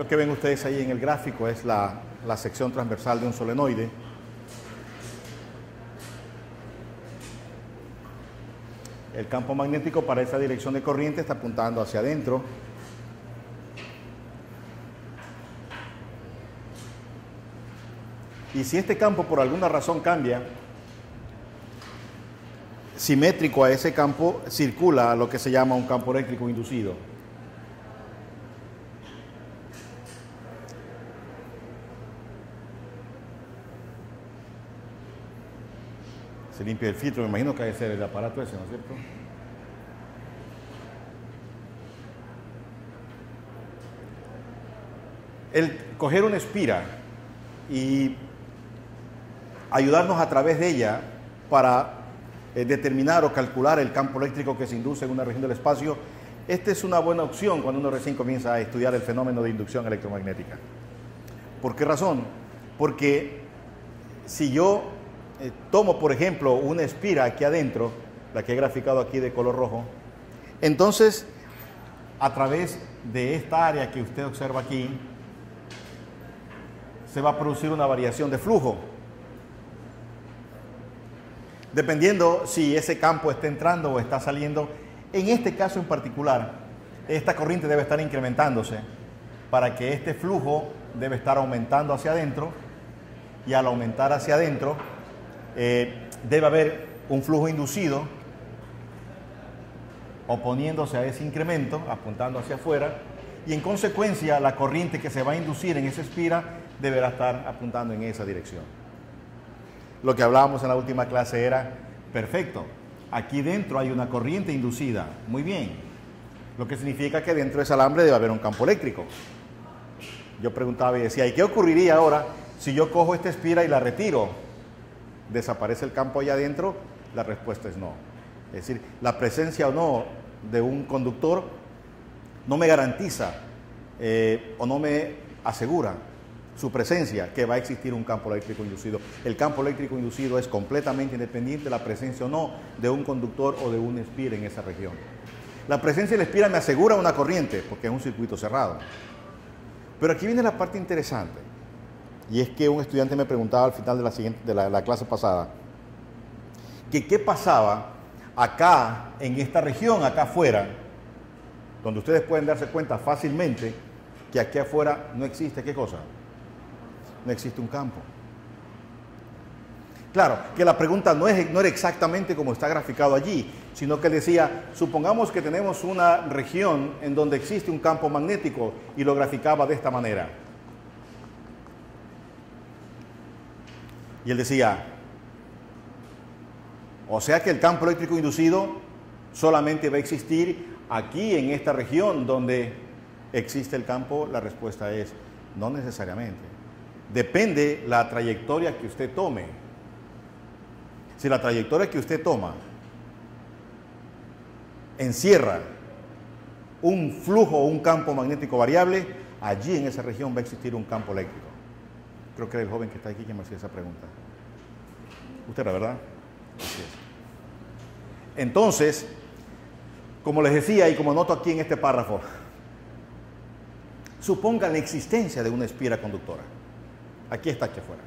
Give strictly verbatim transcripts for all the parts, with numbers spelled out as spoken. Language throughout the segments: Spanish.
Lo que ven ustedes ahí en el gráfico es la, la sección transversal de un solenoide. El campo magnético para esa dirección de corriente está apuntando hacia adentro. Y si este campo por alguna razón cambia, simétrico a ese campo, circula lo que se llama un campo eléctrico inducido. Se limpia el filtro, me imagino que debe ser el aparato ese, ¿no es cierto? El coger una espira y ayudarnos a través de ella para eh, determinar o calcular el campo eléctrico que se induce en una región del espacio, esta es una buena opción cuando uno recién comienza a estudiar el fenómeno de inducción electromagnética. ¿Por qué razón? Porque si yo eh, tomo, por ejemplo, una espira aquí adentro, la que he graficado aquí de color rojo, entonces, a través de esta área que usted observa aquí, se va a producir una variación de flujo. Dependiendo si ese campo está entrando o está saliendo, en este caso en particular, esta corriente debe estar incrementándose para que este flujo debe estar aumentando hacia adentro, y al aumentar hacia adentro eh, debe haber un flujo inducido oponiéndose a ese incremento, apuntando hacia afuera, y en consecuencia la corriente que se va a inducir en esa espira deberá estar apuntando en esa dirección. Lo que hablábamos en la última clase era, perfecto, aquí dentro hay una corriente inducida, muy bien, lo que significa que dentro de ese alambre debe haber un campo eléctrico. Yo preguntaba y decía, ¿y qué ocurriría ahora si yo cojo esta espira y la retiro? ¿Desaparece el campo allá adentro? La respuesta es no. Es decir, la presencia o no de un conductor no me garantiza eh, o no me asegura su presencia que va a existir un campo eléctrico inducido. El campo eléctrico inducido es completamente independiente de la presencia o no de un conductor o de un espira en esa región. La presencia de la espira me asegura una corriente porque es un circuito cerrado. Pero aquí viene la parte interesante, y es que un estudiante me preguntaba al final de la, siguiente, de la, la clase pasada que qué pasaba acá en esta región, acá afuera, donde ustedes pueden darse cuenta fácilmente que aquí afuera no existe, ¿qué cosa? No existe un campo. Claro, que la pregunta no, es, no era exactamente como está graficado allí, sino que decía, supongamos que tenemos una región en donde existe un campo magnético, y lo graficaba de esta manera. Y él decía, o sea que el campo eléctrico inducido solamente va a existir aquí en esta región donde existe el campo. La respuesta es, no necesariamente. Depende la trayectoria que usted tome. Si la trayectoria que usted toma encierra un flujo o un campo magnético variable, allí en esa región va a existir un campo eléctrico. Creo que era el joven que está aquí que me hacía esa pregunta. ¿Usted era, verdad? Así es. Entonces, como les decía y como noto aquí en este párrafo, supongan la existencia de una espira conductora. Aquí está, aquí afuera.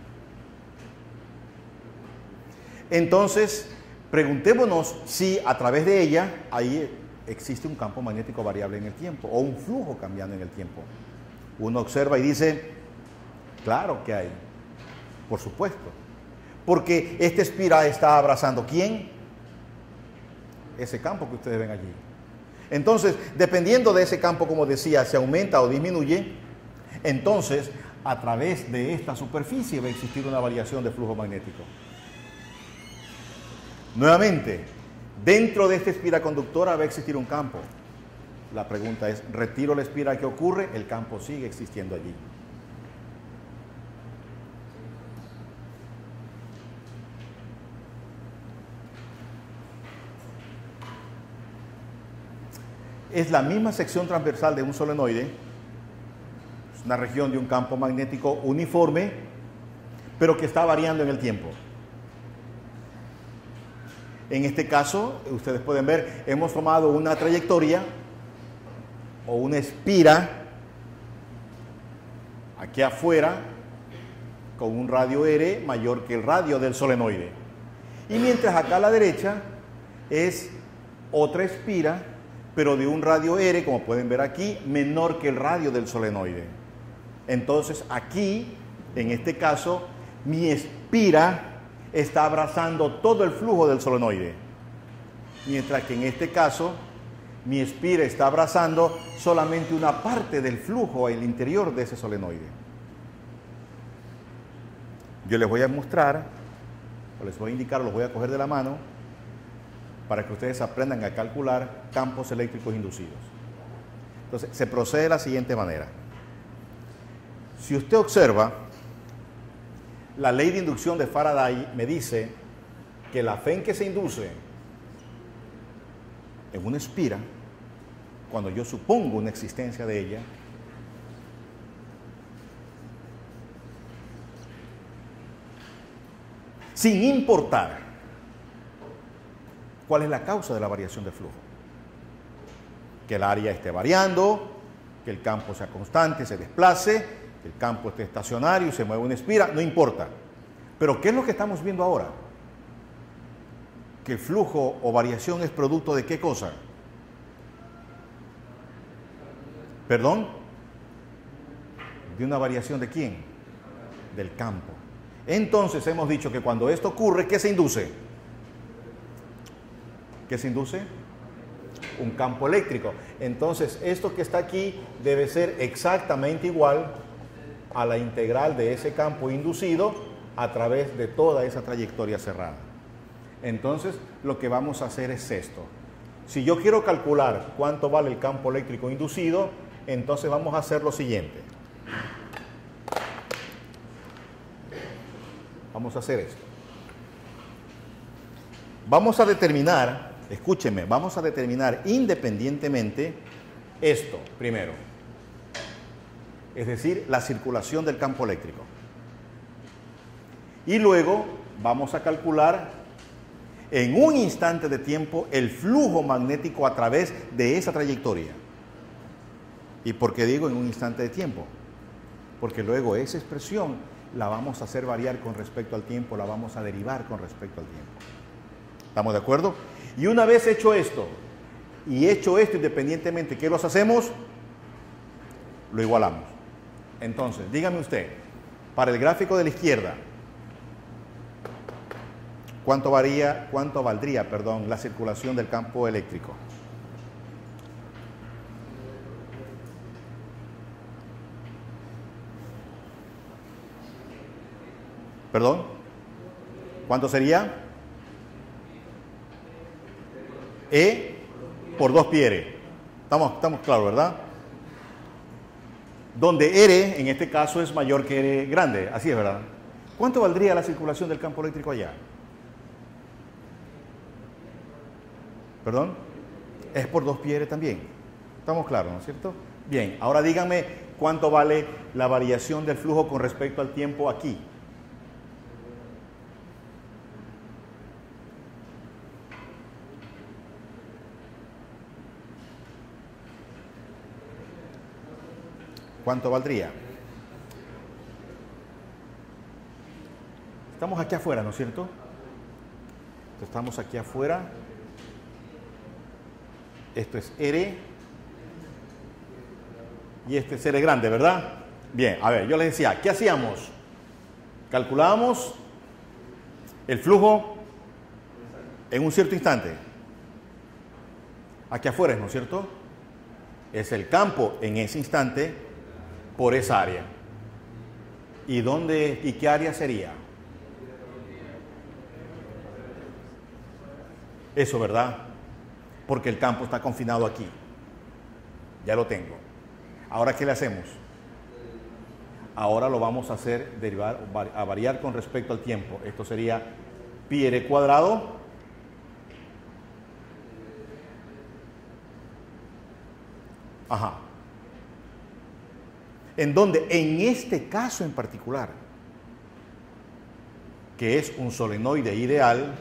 Entonces, preguntémonos si a través de ella ahí existe un campo magnético variable en el tiempo o un flujo cambiando en el tiempo. Uno observa y dice, claro que hay, por supuesto, porque esta espira está abrazando ¿quién? Ese campo que ustedes ven allí. Entonces, dependiendo de ese campo, como decía, se aumenta o disminuye, entonces a través de esta superficie va a existir una variación de flujo magnético. Nuevamente, dentro de esta espira conductora va a existir un campo. La pregunta es, ¿retiro la espira? ¿Qué ocurre? El campo sigue existiendo allí. Es la misma sección transversal de un solenoide, es una región de un campo magnético uniforme, pero que está variando en el tiempo. En este caso, ustedes pueden ver, hemos tomado una trayectoria o una espira aquí afuera con un radio R mayor que el radio del solenoide. Y mientras acá a la derecha es otra espira, pero de un radio R, como pueden ver aquí, menor que el radio del solenoide. Entonces aquí, en este caso, mi espira está abrazando todo el flujo del solenoide. Mientras que en este caso, mi espira está abrazando solamente una parte del flujo en el interior de ese solenoide. Yo les voy a mostrar, o les voy a indicar, o los voy a coger de la mano, para que ustedes aprendan a calcular campos eléctricos inducidos. Entonces, se procede de la siguiente manera. Si usted observa, la ley de inducción de Faraday me dice que la fe en que se induce en una espira, cuando yo supongo una existencia de ella, sin importar cuál es la causa de la variación del flujo. Que el área esté variando, que el campo sea constante, se desplace, que el campo esté estacionario y se mueva una espira, no importa. Pero ¿qué es lo que estamos viendo ahora? Que el flujo o variación es producto de ¿qué cosa? ¿Perdón? ¿De una variación de quién? Del campo. Entonces hemos dicho que cuando esto ocurre, ¿qué se induce? ¿Qué se induce? Un campo eléctrico. Entonces esto que está aquí debe ser exactamente igual a la integral de ese campo inducido a través de toda esa trayectoria cerrada. Entonces lo que vamos a hacer es esto. Si yo quiero calcular cuánto vale el campo eléctrico inducido, entonces vamos a hacer lo siguiente. Vamos a hacer esto. Vamos a determinar, escúchenme, vamos a determinar independientemente esto primero. Es decir, la circulación del campo eléctrico. Y luego vamos a calcular en un instante de tiempo el flujo magnético a través de esa trayectoria. ¿Y por qué digo en un instante de tiempo? Porque luego esa expresión la vamos a hacer variar con respecto al tiempo, la vamos a derivar con respecto al tiempo. ¿Estamos de acuerdo? Y una vez hecho esto, y hecho esto independientemente, ¿qué los hacemos? Lo igualamos. Entonces, dígame usted, para el gráfico de la izquierda, ¿cuánto varía, cuánto valdría, perdón, la circulación del campo eléctrico? ¿Perdón? ¿Cuánto sería? E por dos pi R. Estamos, estamos claros, ¿verdad? Donde R, en este caso, es mayor que R grande. Así es, ¿verdad? ¿Cuánto valdría la circulación del campo eléctrico allá? ¿Perdón? Es por dos pi R también. ¿Estamos claros, no es cierto? Bien, ahora díganme cuánto vale la variación del flujo con respecto al tiempo aquí. ¿Cuánto valdría? Estamos aquí afuera, ¿no es cierto? Estamos aquí afuera. Esto es R. Y este es R grande, ¿verdad? Bien, a ver, yo les decía, ¿qué hacíamos? Calculábamos el flujo en un cierto instante. Aquí afuera, ¿no es cierto? Es el campo en ese instante por esa área. ¿Y dónde y qué área sería? Eso, ¿verdad? Porque el campo está confinado aquí. Ya lo tengo. ¿Ahora qué le hacemos? Ahora lo vamos a hacer derivar, a variar con respecto al tiempo. Esto sería pi r cuadrado ajá. En donde, en este caso en particular, que es un solenoide ideal,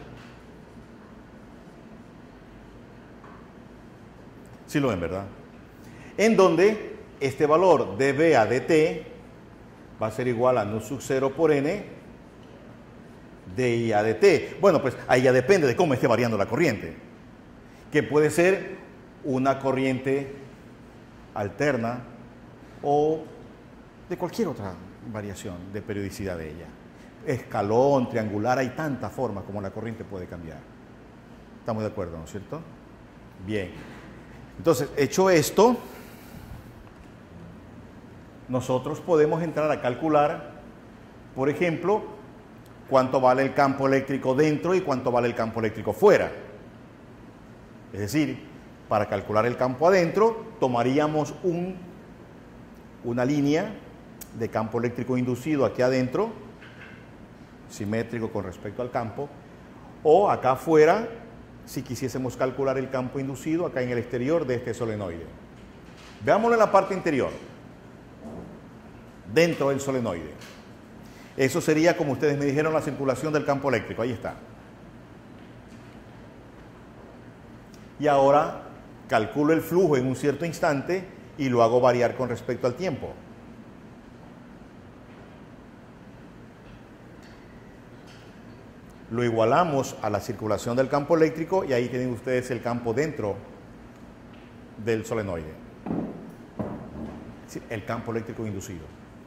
sí lo ven, ¿verdad? En donde este valor de B a dt va a ser igual a nu sub cero por n de I A de t. Bueno, pues ahí ya depende de cómo esté variando la corriente, que puede ser una corriente alterna o de cualquier otra variación de periodicidad de ella. Escalón, triangular, hay tantas formas como la corriente puede cambiar. ¿Estamos de acuerdo, no es cierto? Bien. Entonces, hecho esto, nosotros podemos entrar a calcular, por ejemplo, cuánto vale el campo eléctrico dentro y cuánto vale el campo eléctrico fuera. Es decir, para calcular el campo adentro, tomaríamos un, una línea de campo eléctrico inducido aquí adentro, simétrico con respecto al campo, o acá afuera, si quisiésemos calcular el campo inducido acá en el exterior de este solenoide. Veámoslo en la parte interior, dentro del solenoide. Eso sería, como ustedes me dijeron, la circulación del campo eléctrico. Ahí está. Y ahora calculo el flujo en un cierto instante y lo hago variar con respecto al tiempo. Lo igualamos a la circulación del campo eléctrico y ahí tienen ustedes el campo dentro del solenoide. Es decir, el campo eléctrico inducido.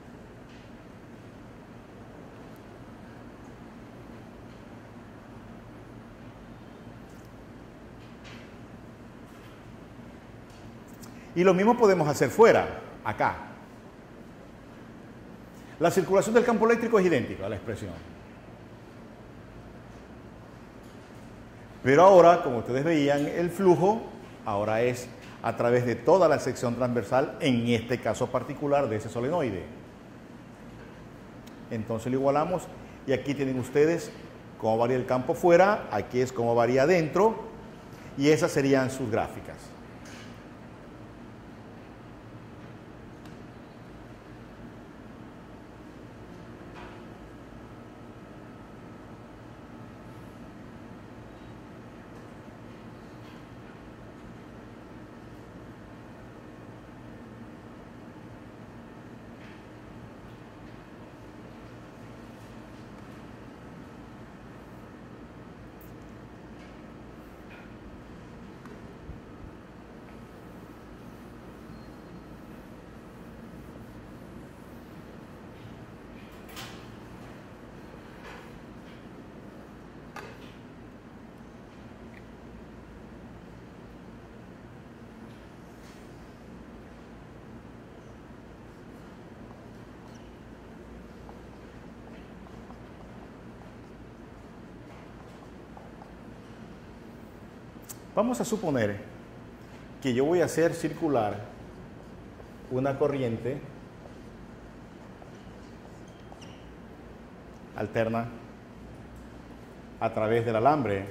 Y lo mismo podemos hacer fuera, acá. La circulación del campo eléctrico es idéntica a la expresión. Pero ahora, como ustedes veían, el flujo ahora es a través de toda la sección transversal, en este caso particular de ese solenoide. Entonces lo igualamos y aquí tienen ustedes cómo varía el campo fuera, aquí es cómo varía adentro y esas serían sus gráficas. Vamos a suponer que yo voy a hacer circular una corriente alterna a través del alambre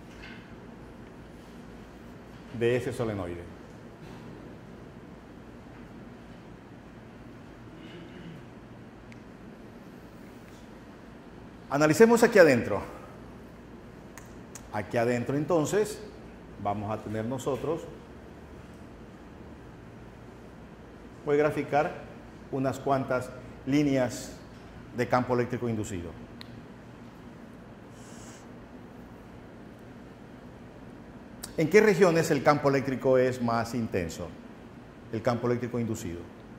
de ese solenoide. Analicemos aquí adentro. Aquí adentro entonces vamos a tener nosotros, voy a graficar unas cuantas líneas de campo eléctrico inducido. ¿En qué regiones el campo eléctrico es más intenso? El campo eléctrico inducido.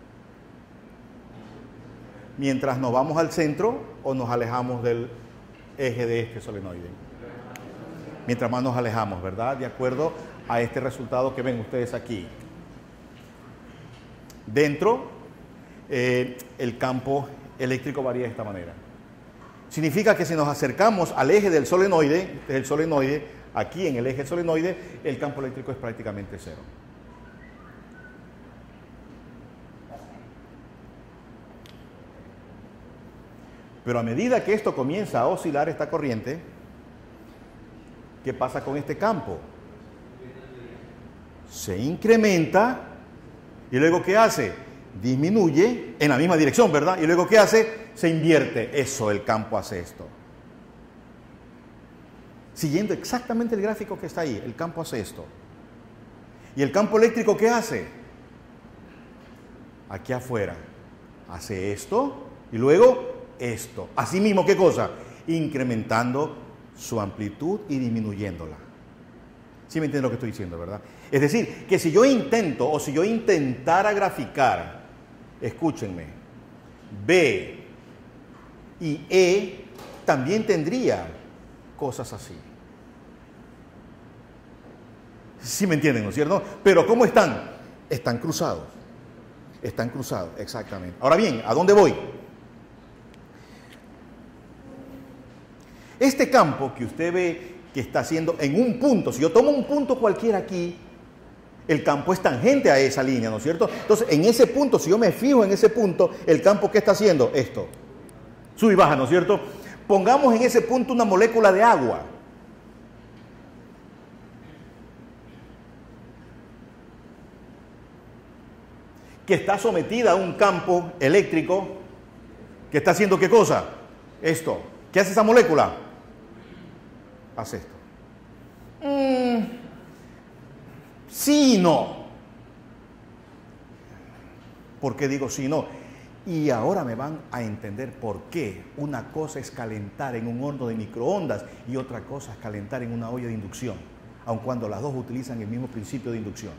Mientras nos vamos al centro o nos alejamos del eje de este solenoide. Mientras más nos alejamos, ¿verdad? De acuerdo a este resultado que ven ustedes aquí. Dentro, eh, el campo eléctrico varía de esta manera. Significa que si nos acercamos al eje del solenoide, el solenoide, aquí en el eje solenoide, el campo eléctrico es prácticamente cero. Pero a medida que esto comienza a oscilar esta corriente, ¿qué pasa con este campo? Se incrementa y luego ¿qué hace? Disminuye en la misma dirección, ¿verdad? Y luego ¿qué hace? Se invierte. Eso, el campo hace esto. Siguiendo exactamente el gráfico que está ahí, el campo hace esto. ¿Y el campo eléctrico qué hace? Aquí afuera hace esto Y luego esto. Asimismo, ¿qué cosa? Incrementando su amplitud y disminuyéndola. ¿Sí me entienden lo que estoy diciendo, verdad? Es decir, que si yo intento o si yo intentara graficar, escúchenme, B y E, también tendría cosas así. ¿Sí me entienden, no es cierto? Pero ¿cómo están? Están cruzados. Están cruzados, exactamente. Ahora bien, ¿a dónde voy? Este campo que usted ve que está haciendo en un punto, si yo tomo un punto cualquiera aquí, el campo es tangente a esa línea, ¿no es cierto? Entonces, en ese punto, si yo me fijo en ese punto, el campo, ¿qué está haciendo? Esto. Sube y baja, ¿no es cierto? Pongamos en ese punto una molécula de agua. Que está sometida a un campo eléctrico que está haciendo ¿qué cosa? Esto. ¿Qué hace esa molécula? Hace esto. Mm, sí y no. ¿Por qué digo sí y no? Y ahora me van a entender por qué una cosa es calentar en un horno de microondas y otra cosa es calentar en una olla de inducción, aun cuando las dos utilizan el mismo principio de inducción.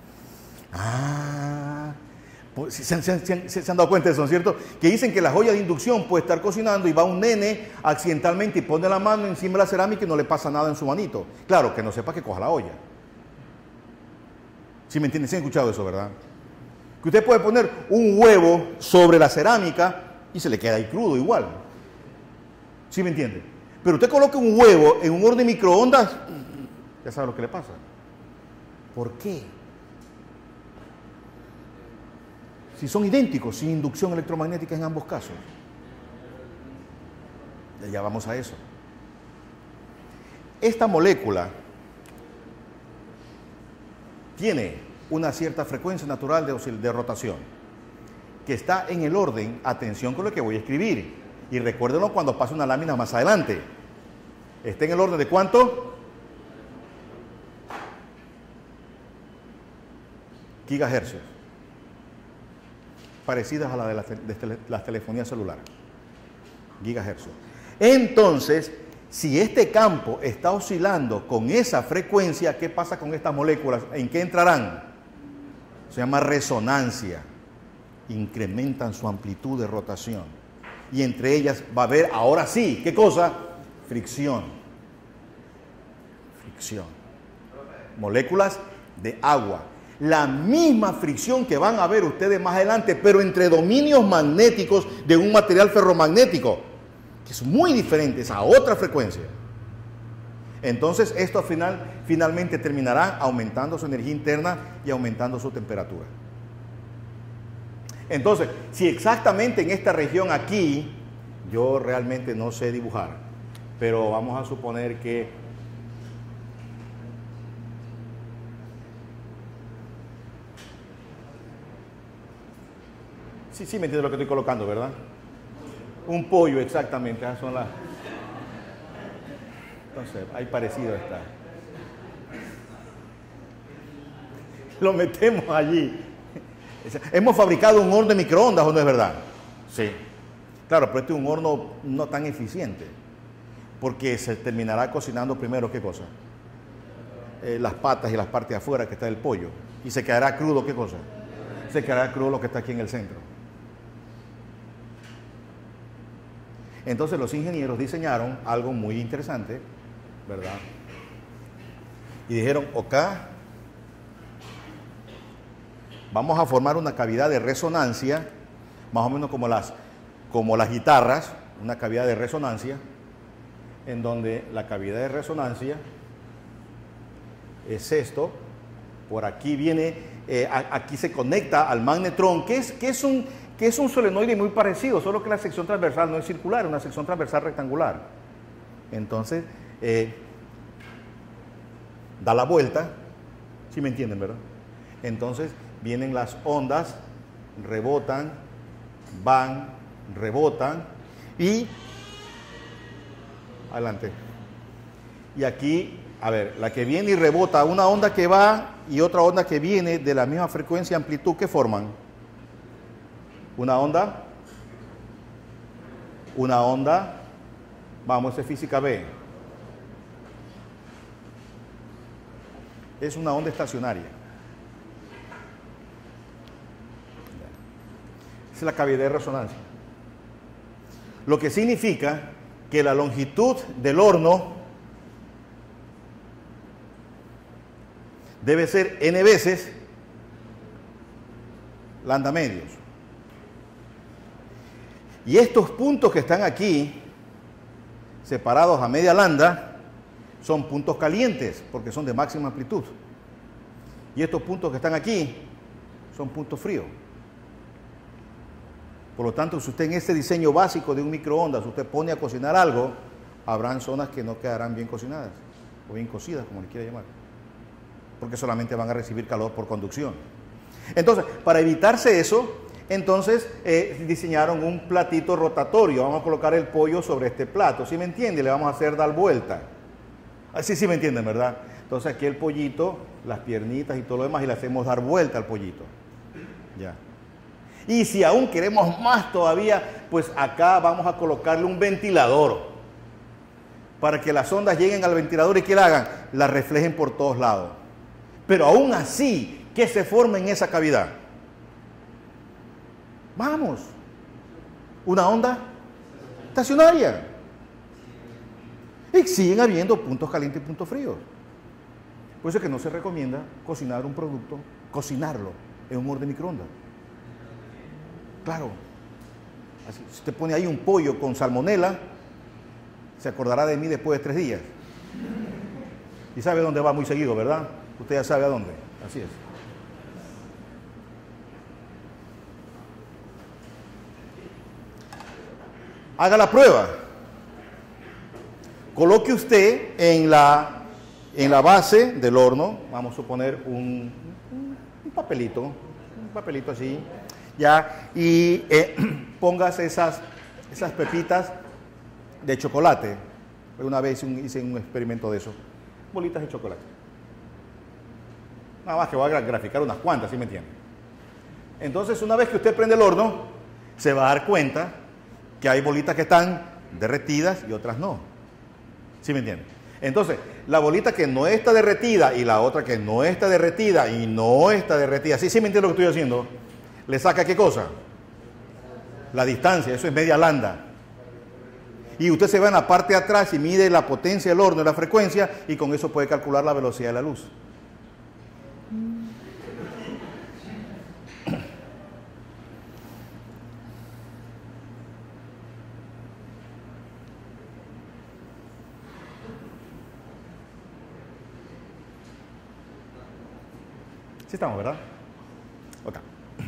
Ah, pues, ¿se, se, se, se han dado cuenta de eso, ¿no es cierto? Que dicen que la olla de inducción puede estar cocinando y va un nene accidentalmente y pone la mano encima de la cerámica y no le pasa nada en su manito. Claro, que no sepa que coja la olla. ¿Sí me entienden? ¿Sí han escuchado eso, verdad? Que usted puede poner un huevo sobre la cerámica y se le queda ahí crudo igual. ¿Sí me entiende? Pero usted coloca un huevo en un horno de microondas, ya sabe lo que le pasa. ¿Por qué? Si son idénticos, sin inducción electromagnética en ambos casos. Ya vamos a eso. Esta molécula tiene una cierta frecuencia natural de, de rotación, que está en el orden, atención con lo que voy a escribir, y recuérdenlo cuando pase una lámina más adelante. Está en el orden de ¿cuánto? Gigahercios. Parecidas a la de las de la telefonía celular. Gigahercios. Entonces, si este campo está oscilando con esa frecuencia, ¿qué pasa con estas moléculas? ¿En qué entrarán? Se llama resonancia. Incrementan su amplitud de rotación. Y entre ellas va a haber, ahora sí, ¿qué cosa? Fricción. Fricción. Moléculas de agua. La misma fricción que van a ver ustedes más adelante, pero entre dominios magnéticos de un material ferromagnético, que es muy diferente, es a otra frecuencia. Entonces, esto al final, finalmente terminará aumentando su energía interna y aumentando su temperatura. Entonces, si exactamente en esta región aquí, yo realmente no sé dibujar, pero vamos a suponer que sí, sí me entiende lo que estoy colocando, ¿verdad? Un pollo, exactamente, esas son las... Entonces, ahí parecido está. Lo metemos allí. Hemos fabricado un horno de microondas, ¿o no es verdad? Sí. Claro, pero este es un horno no tan eficiente, porque se terminará cocinando primero, ¿qué cosa? Eh, las patas y las partes de afuera que está el pollo. Y se quedará crudo, ¿qué cosa? Se quedará crudo lo que está aquí en el centro. Entonces los ingenieros diseñaron algo muy interesante, ¿verdad? Y dijeron, ok, vamos a formar una cavidad de resonancia, más o menos como las, como las guitarras, una cavidad de resonancia, en donde la cavidad de resonancia es esto, por aquí viene, eh, aquí se conecta al magnetrón, que es, que es un... que es un solenoide muy parecido, solo que la sección transversal no es circular, es una sección transversal rectangular. Entonces, eh, da la vuelta, ¿sí me entienden, verdad? Entonces, vienen las ondas, rebotan, van, rebotan, y, adelante. Y aquí, a ver, la que viene y rebota, una onda que va y otra onda que viene de la misma frecuencia y amplitud, ¿qué forman? Una onda Una onda, vamos, es física B. Es una onda estacionaria. Es la cavidad de resonancia. Lo que significa que la longitud del horno debe ser n veces lambda medios. Y estos puntos que están aquí, separados a media lambda, son puntos calientes, porque son de máxima amplitud. Y estos puntos que están aquí, son puntos fríos. Por lo tanto, si usted en este diseño básico de un microondas, usted pone a cocinar algo, habrán zonas que no quedarán bien cocinadas, o bien cocidas, como le quiera llamar, porque solamente van a recibir calor por conducción. Entonces, para evitarse eso, entonces eh, diseñaron un platito rotatorio. Vamos a colocar el pollo sobre este plato, ¿sí me entiende? Le vamos a hacer dar vuelta. Así sí me entienden, ¿verdad? Entonces aquí el pollito, las piernitas y todo lo demás, y le hacemos dar vuelta al pollito. Ya. Y si aún queremos más todavía, pues acá vamos a colocarle un ventilador para que las ondas lleguen al ventilador y que la hagan, la reflejen por todos lados. Pero aún así, ¿qué se forma en esa cavidad? Vamos, una onda estacionaria. Y siguen habiendo puntos calientes y puntos fríos. Por eso es que no se recomienda cocinar un producto, cocinarlo en un horno de microondas. Claro, así, si usted pone ahí un pollo con salmonela, se acordará de mí después de tres días. Y sabe dónde va muy seguido, ¿verdad? Usted ya sabe a dónde. Así es. Haga la prueba. Coloque usted en la, en la base del horno, vamos a suponer un, un papelito, un papelito así, ya, y eh, póngase esas, esas pepitas de chocolate. Una vez un, hice un experimento de eso, bolitas de chocolate. Nada más que voy a graficar unas cuantas, ¿sí me entiende? Entonces, una vez que usted prende el horno, se va a dar cuenta que hay bolitas que están derretidas y otras no. ¿Sí me entiende? Entonces, la bolita que no está derretida y la otra que no está derretida y no está derretida, ¿sí, sí me entiende lo que estoy haciendo? ¿Le saca qué cosa? La distancia, eso es media lambda. Y usted se va en la parte de atrás y mide la potencia del horno, la frecuencia, y con eso puede calcular la velocidad de la luz. Sí estamos, ¿verdad? Ok.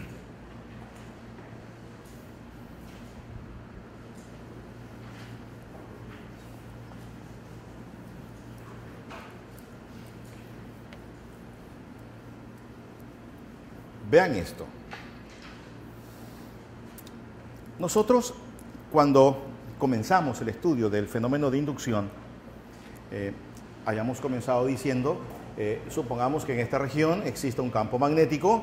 Vean esto. Nosotros, cuando comenzamos el estudio del fenómeno de inducción, eh, hayamos comenzado diciendo, eh, supongamos que en esta región existe un campo magnético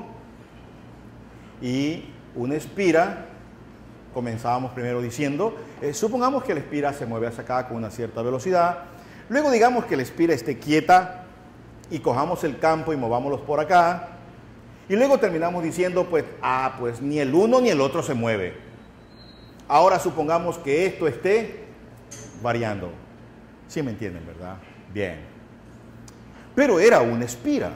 y una espira. Comenzábamos primero diciendo, eh, supongamos que la espira se mueve hacia acá con una cierta velocidad. Luego digamos que la espira esté quieta y cojamos el campo y movámoslos por acá. Y luego terminamos diciendo, pues, ah, pues ni el uno ni el otro se mueve. Ahora supongamos que esto esté variando. ¿Sí me entienden, verdad? Bien. Pero era una espira.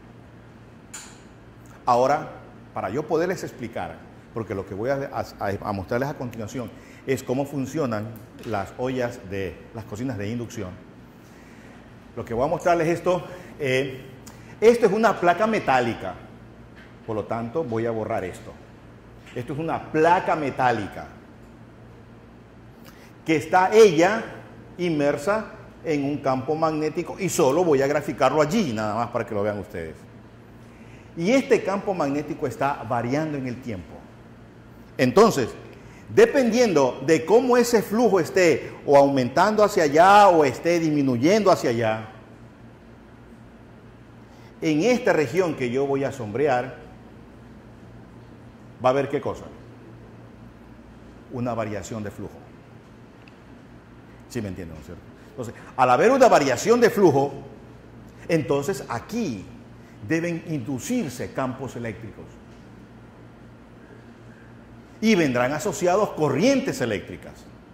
Ahora, para yo poderles explicar, porque lo que voy a, a, a mostrarles a continuación es cómo funcionan las ollas de las cocinas de inducción. Lo que voy a mostrarles esto, eh, esto es una placa metálica. Por lo tanto, voy a borrar esto. Esto es una placa metálica que está ella inmersa en un campo magnético y solo voy a graficarlo allí, nada más para que lo vean ustedes. Y este campo magnético está variando en el tiempo. Entonces, dependiendo de cómo ese flujo esté o aumentando hacia allá o esté disminuyendo hacia allá, en esta región que yo voy a sombrear, va a haber ¿qué cosa? Una variación de flujo. ¿Sí me entienden, no es cierto? Entonces, al haber una variación de flujo, entonces aquí deben inducirse campos eléctricos. Y vendrán asociados corrientes eléctricas.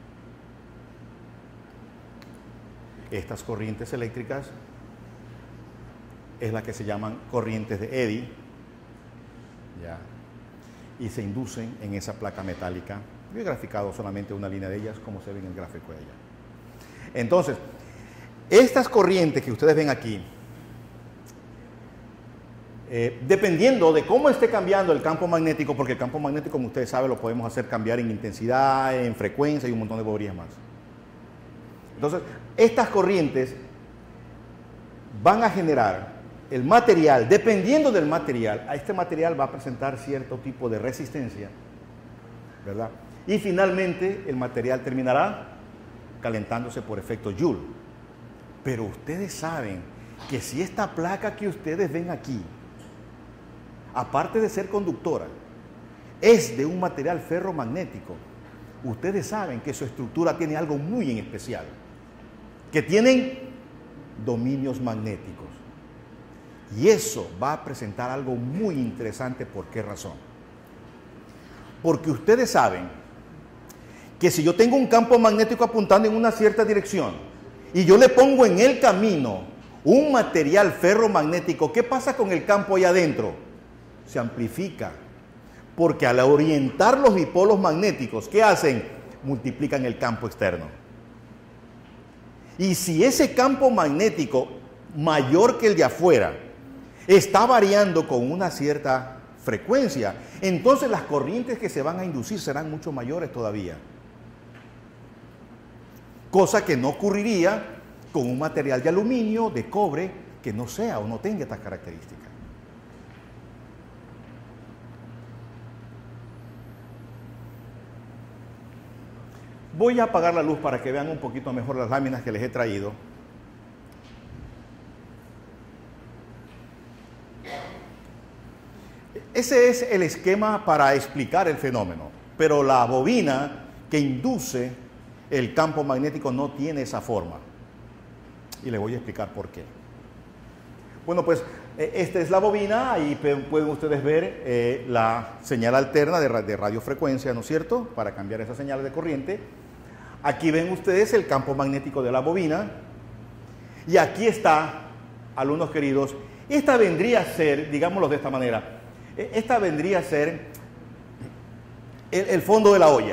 Estas corrientes eléctricas es la que se llaman corrientes de Eddy, ¿ya? Y se inducen en esa placa metálica. Yo he graficado solamente una línea de ellas, como se ve en el gráfico de ella. Entonces, estas corrientes que ustedes ven aquí, eh, dependiendo de cómo esté cambiando el campo magnético, porque el campo magnético, como ustedes saben, lo podemos hacer cambiar en intensidad, en frecuencia y un montón de boberías más. Entonces, estas corrientes van a generar el material, dependiendo del material, a este material va a presentar cierto tipo de resistencia, ¿verdad? Y finalmente el material terminará calentándose por efecto Joule. Pero ustedes saben que si esta placa que ustedes ven aquí, aparte de ser conductora, es de un material ferromagnético, ustedes saben que su estructura tiene algo muy en especial, que tienen dominios magnéticos. Y eso va a presentar algo muy interesante. ¿Por qué razón? Porque ustedes saben que si yo tengo un campo magnético apuntando en una cierta dirección y yo le pongo en el camino un material ferromagnético, ¿qué pasa con el campo ahí adentro? Se amplifica. Porque al orientar los dipolos magnéticos, ¿qué hacen? Multiplican el campo externo. Y si ese campo magnético mayor que el de afuera está variando con una cierta frecuencia, entonces las corrientes que se van a inducir serán mucho mayores todavía. Cosa que no ocurriría con un material de aluminio, de cobre, que no sea o no tenga estas características. Voy a apagar la luz para que vean un poquito mejor las láminas que les he traído. Ese es el esquema para explicar el fenómeno, pero la bobina que induce el campo magnético no tiene esa forma. Y les voy a explicar por qué. Bueno, pues esta es la bobina, ahí pueden ustedes ver eh, la señal alterna de, de radiofrecuencia, ¿no es cierto?, para cambiar esa señal de corriente. Aquí ven ustedes el campo magnético de la bobina. Y aquí está, alumnos queridos, esta vendría a ser, digámoslo de esta manera, esta vendría a ser el, el fondo de la olla.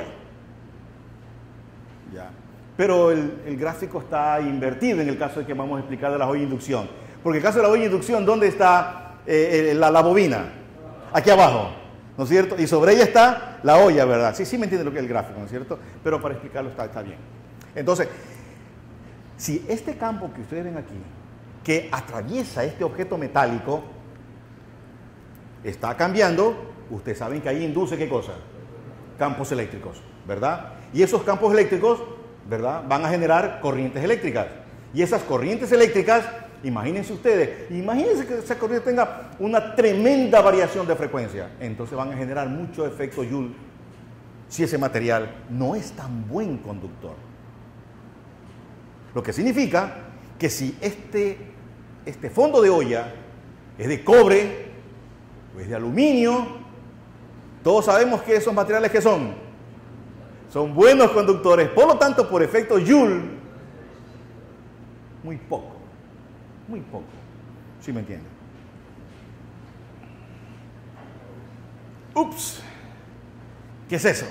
¿Ya? Pero el, el gráfico está invertido en el caso de que vamos a explicar de la olla de inducción. Porque en el caso de la olla de inducción, ¿dónde está eh, la, la bobina? Aquí abajo, ¿no es cierto? Y sobre ella está la olla, ¿verdad? Sí, sí me entienden lo que es el gráfico, ¿no es cierto? Pero para explicarlo está, está bien. Entonces, si este campo que ustedes ven aquí, que atraviesa este objeto metálico, está cambiando, ustedes saben que ahí induce ¿qué cosa? Campos eléctricos, ¿verdad? Y esos campos eléctricos, ¿verdad?, van a generar corrientes eléctricas. Y esas corrientes eléctricas, imagínense ustedes, imagínense que esa corriente tenga una tremenda variación de frecuencia. Entonces van a generar mucho efecto Joule si ese material no es tan buen conductor. Lo que significa que si este, este fondo de olla es de cobre o es de aluminio, todos sabemos que esos materiales que son, son buenos conductores. Por lo tanto, por efecto Joule, muy poco, muy poco. ¿Sí me entienden? Ups, ¿qué es eso?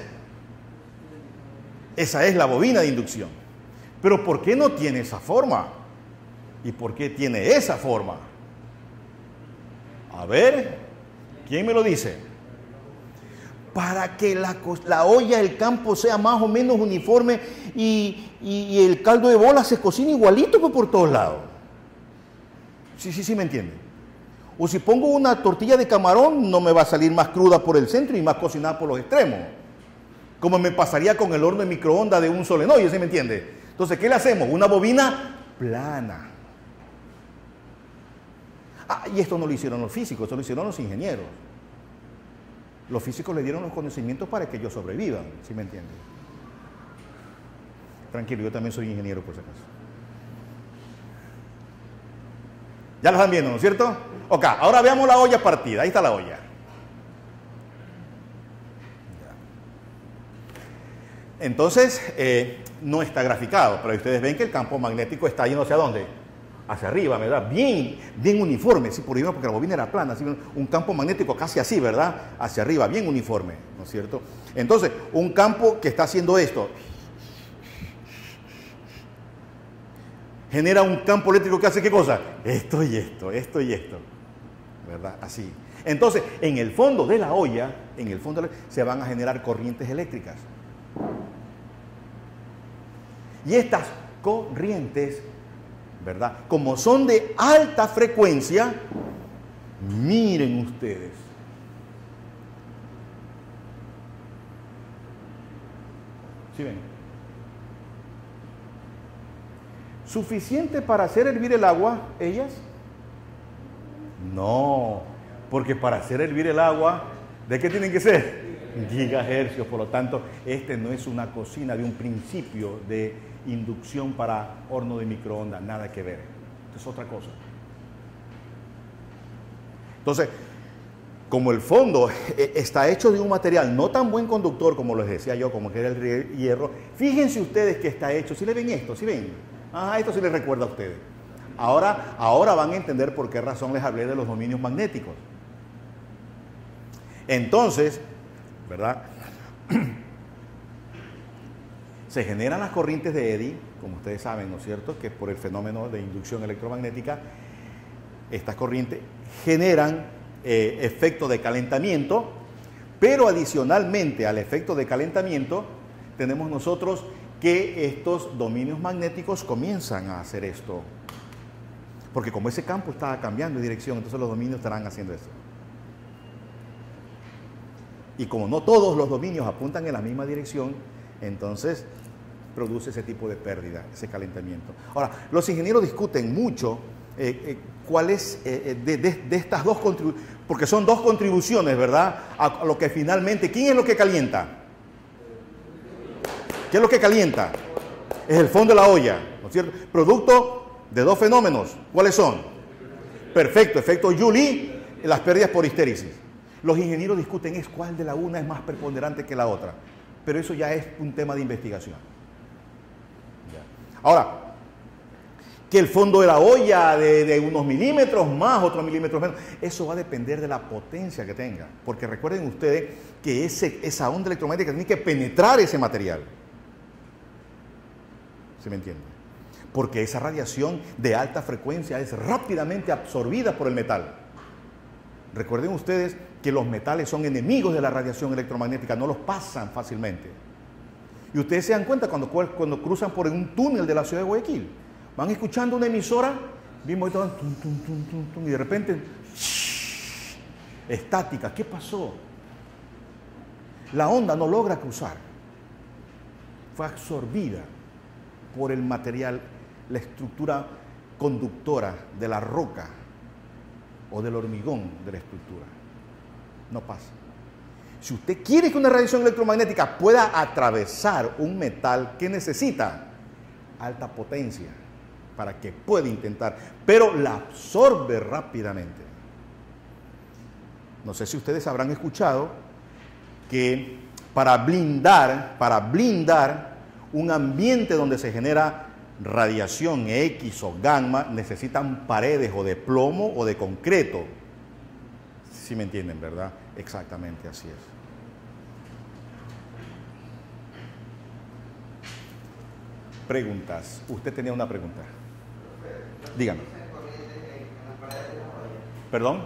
Esa es la bobina de inducción. Pero ¿por qué no tiene esa forma? ¿Y por qué tiene esa forma? A ver, ¿quién me lo dice? Para que la, la olla, el campo sea más o menos uniforme y, y, y el caldo de bola se cocine igualito pues, por todos lados. Sí, sí, sí, me entienden. O si pongo una tortilla de camarón, no me va a salir más cruda por el centro y más cocinada por los extremos. Como me pasaría con el horno de microondas de un solenoide, ¿sí me entiende? Entonces, ¿qué le hacemos? Una bobina plana. Ah, y esto no lo hicieron los físicos, esto lo hicieron los ingenieros. Los físicos le dieron los conocimientos para que ellos sobrevivan, ¿sí me entienden? Tranquilo, yo también soy ingeniero por si acaso. Ya lo están viendo, ¿no es cierto? Ok, ahora veamos la olla partida. Ahí está la olla. Entonces, eh, no está graficado, pero ustedes ven que el campo magnético está yendo hacia dónde? Hacia arriba, ¿verdad? Bien, bien uniforme, sí, por ejemplo, porque la bobina era plana, así, un campo magnético casi así, ¿verdad? Hacia arriba, bien uniforme, ¿no es cierto? Entonces, un campo que está haciendo esto, genera un campo eléctrico que hace ¿qué cosa? Esto y esto, esto y esto, ¿verdad? Así. Entonces, en el fondo de la olla, en el fondo de la, se van a generar corrientes eléctricas. Y estas corrientes, ¿verdad? Como son de alta frecuencia, miren ustedes. ¿Sí ven? ¿Suficiente para hacer hervir el agua, ellas? No, porque para hacer hervir el agua, ¿de qué tienen que ser? Gigahercios, por lo tanto, este no es una cocina de un principio de inducción para horno de microondas, nada que ver. Esto es otra cosa. Entonces, como el fondo está hecho de un material no tan buen conductor como les decía yo, como que era el hierro, fíjense ustedes que está hecho, si le ven esto, si ven, ah, esto sí les recuerda a ustedes. Ahora, ahora van a entender por qué razón les hablé de los dominios magnéticos. Entonces, ¿verdad? Se generan las corrientes de Eddy, como ustedes saben, ¿no es cierto? Que por el fenómeno de inducción electromagnética, estas corrientes generan eh, efecto de calentamiento, pero adicionalmente al efecto de calentamiento, tenemos nosotros que estos dominios magnéticos comienzan a hacer esto. Porque como ese campo está cambiando de dirección, entonces los dominios estarán haciendo eso. Y como no todos los dominios apuntan en la misma dirección, entonces produce ese tipo de pérdida, ese calentamiento. Ahora, los ingenieros discuten mucho eh, eh, cuál es eh, de, de, de estas dos contribuciones, porque son dos contribuciones, ¿verdad? A, a lo que finalmente, ¿quién es lo que calienta? ¿Qué es lo que calienta? Es el fondo de la olla, ¿no es cierto? Producto de dos fenómenos. ¿Cuáles son? Perfecto, efecto Joule y las pérdidas por histéresis. Los ingenieros discuten es cuál de la una es más preponderante que la otra, pero eso ya es un tema de investigación. Ya. Ahora, que el fondo de la olla de, de unos milímetros más, otros milímetros menos, eso va a depender de la potencia que tenga, porque recuerden ustedes que ese, esa onda electromagnética tiene que penetrar ese material. ¿Sí me entienden? Porque esa radiación de alta frecuencia es rápidamente absorbida por el metal. Recuerden ustedes que los metales son enemigos de la radiación electromagnética, no los pasan fácilmente. Y ustedes se dan cuenta cuando, cuando cruzan por un túnel de la ciudad de Guayaquil, van escuchando una emisora, tum, tum, tum, tum, tum, y de repente, shh, estática, ¿qué pasó? La onda no logra cruzar, fue absorbida por el material, la estructura conductora de la roca o del hormigón de la estructura. No pasa. Si usted quiere que una radiación electromagnética pueda atravesar un metal, ¿qué necesita? Alta potencia para que pueda intentar, pero la absorbe rápidamente. No sé si ustedes habrán escuchado que para blindar, para blindar un ambiente donde se genera radiación X o gamma, necesitan paredes o de plomo o de concreto. Si me entienden, ¿verdad? Exactamente así es. Preguntas. Usted tenía una pregunta. Dígame. ¿Perdón?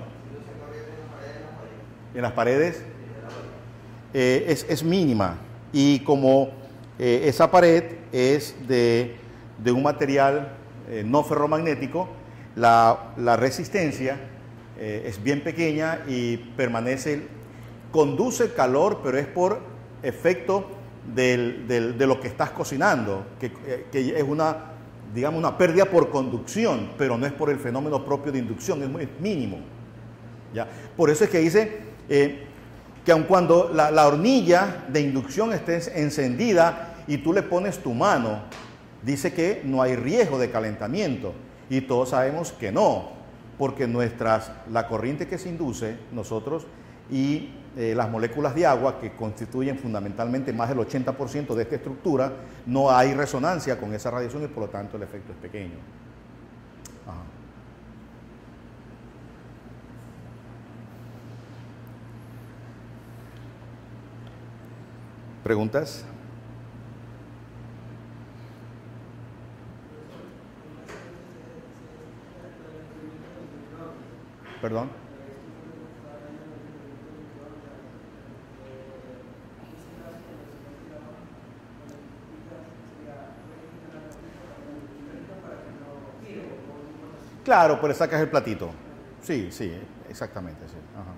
En las paredes eh, es, es mínima y como eh, esa pared es de, de un material eh, no ferromagnético, la, la resistencia eh, es bien pequeña y permanece, conduce calor, pero es por efecto del, del, de lo que estás cocinando, que, que es una, digamos, una pérdida por conducción, pero no es por el fenómeno propio de inducción, es muy mínimo. ¿Ya? Por eso es que dice eh, que aun cuando la, la hornilla de inducción esté encendida y tú le pones tu mano, dice que no hay riesgo de calentamiento. Y todos sabemos que no, porque nuestras, la corriente que se induce, nosotros, y eh, las moléculas de agua, que constituyen fundamentalmente más del ochenta por ciento de esta estructura, no hay resonancia con esa radiación y por lo tanto el efecto es pequeño. Ajá. ¿Preguntas? Perdón. Claro, pero sacas el platito. Sí, sí, exactamente, sí. Ajá.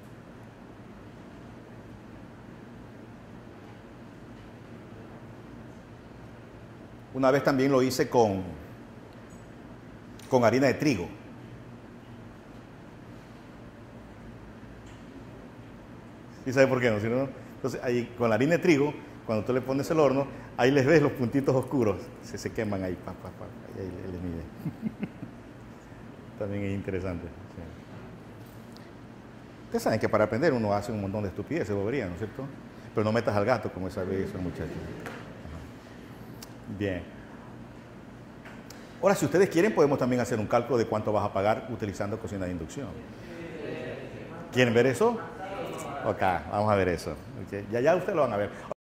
Una vez también lo hice con, con harina de trigo. ¿Y sabe por qué no? Si no? Entonces, ahí con la harina de trigo, cuando tú le pones el horno, ahí les ves los puntitos oscuros. Se, se queman ahí, pa, pa, pa, ahí, ahí les mide. También es interesante. Sí. Ustedes saben que para aprender uno hace un montón de estupideces, boberías, ¿no es cierto? Pero no metas al gato, como esa vez hizo el muchacho. Ajá. Bien. Ahora, si ustedes quieren, podemos también hacer un cálculo de cuánto vas a pagar utilizando cocina de inducción. ¿Quieren ver eso? Ok, vamos a ver eso. Okay. Ya, ya ustedes lo van a ver.